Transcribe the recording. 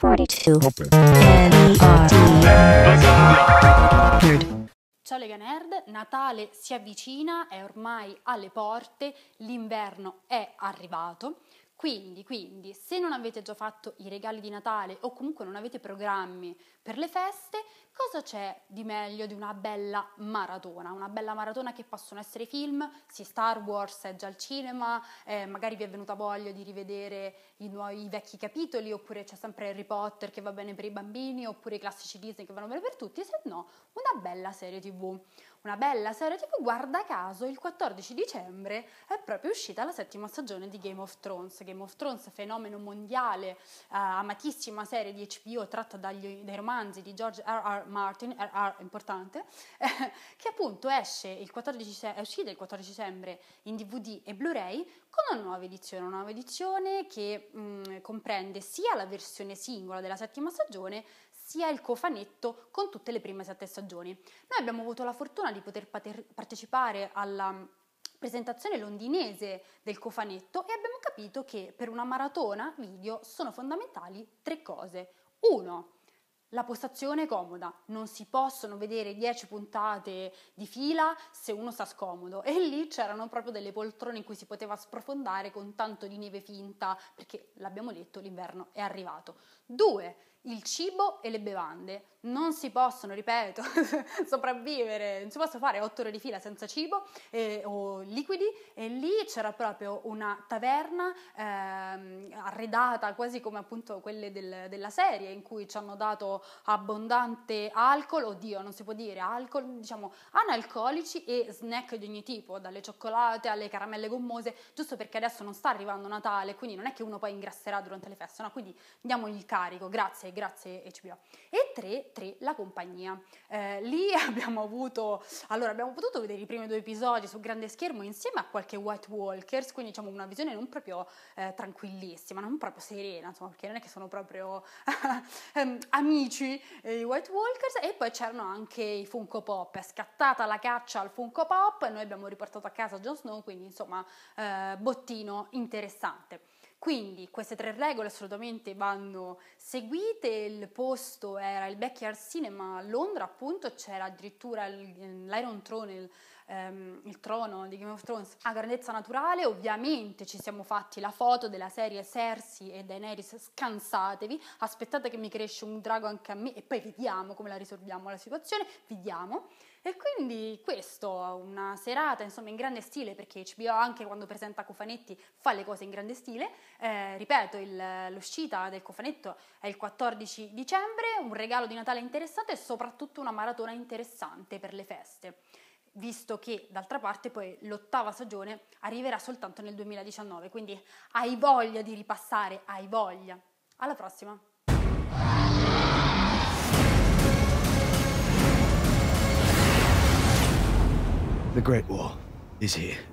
42. Open. Nerd. Ciao Lega Nerd, Natale si avvicina, è ormai alle porte, l'inverno è arrivato, quindi se non avete già fatto i regali di Natale o comunque non avete programmi per le feste, cosa c'è di meglio di una bella maratona? Una bella maratona che possono essere film, sì, Star Wars è già al cinema, magari vi è venuta voglia di rivedere i vecchi capitoli, oppure c'è sempre Harry Potter che va bene per i bambini, oppure i classici Disney che vanno bene per tutti, se no una bella serie TV. Una bella serie TV, guarda caso, il 14 dicembre è proprio uscita la 7ª stagione di Game of Thrones. Game of Thrones, fenomeno mondiale, amatissima serie di HBO tratta dai romanzi di George R.R. Martin, RR importante, che appunto è uscita il 14 dicembre in DVD e Blu-ray con una nuova edizione che comprende sia la versione singola della 7ª stagione, sia il cofanetto con tutte le prime 7 stagioni. Noi abbiamo avuto la fortuna di poter partecipare alla presentazione londinese del cofanetto e abbiamo capito che per una maratona video sono fondamentali 3 cose. 1. La postazione è comoda, non si possono vedere 10 puntate di fila se uno sta scomodo, e lì c'erano proprio delle poltrone in cui si poteva sprofondare con tanto di neve finta, perché l'abbiamo detto, l'inverno è arrivato. 2. Il cibo e le bevande. Non si possono, ripeto, sopravvivere, non si possono fare 8 ore di fila senza cibo o liquidi, e lì c'era proprio una taverna arredata quasi come appunto quelle della serie, in cui ci hanno dato abbondante alcol, oddio non si può dire alcol, diciamo analcolici e snack di ogni tipo, dalle cioccolate alle caramelle gommose, giusto perché adesso non sta arrivando Natale, quindi non è che uno poi ingrasserà durante le feste, no? Quindi diamogli il carico, grazie HBO. E 3, la compagnia. Lì abbiamo potuto vedere i primi 2 episodi su grande schermo insieme a qualche White Walkers, quindi diciamo una visione non proprio tranquillissima, non proprio serena, insomma, perché non è che sono proprio amici i White Walkers. E poi c'erano anche i Funko Pop, è scattata la caccia al Funko Pop e noi abbiamo riportato a casa Jon Snow, quindi insomma bottino interessante. Quindi queste 3 regole assolutamente vanno seguite. Il posto era il Backyard Cinema a Londra, appunto, c'era addirittura l'Iron Throne, il trono di Game of Thrones a grandezza naturale. Ovviamente ci siamo fatti la foto della serie Cersei e Daenerys, scansatevi, aspettate che mi cresce un drago anche a me e poi vediamo come la risolviamo la situazione, vediamo. E quindi questo, una serata insomma in grande stile, perché HBO anche quando presenta cofanetti fa le cose in grande stile. Ripeto, l'uscita del cofanetto è il 14 dicembre, un regalo di Natale interessante e soprattutto una maratona interessante per le feste, visto che d'altra parte poi l'8ª stagione arriverà soltanto nel 2019, quindi hai voglia di ripassare, hai voglia. Alla prossima! The Great Wall is here.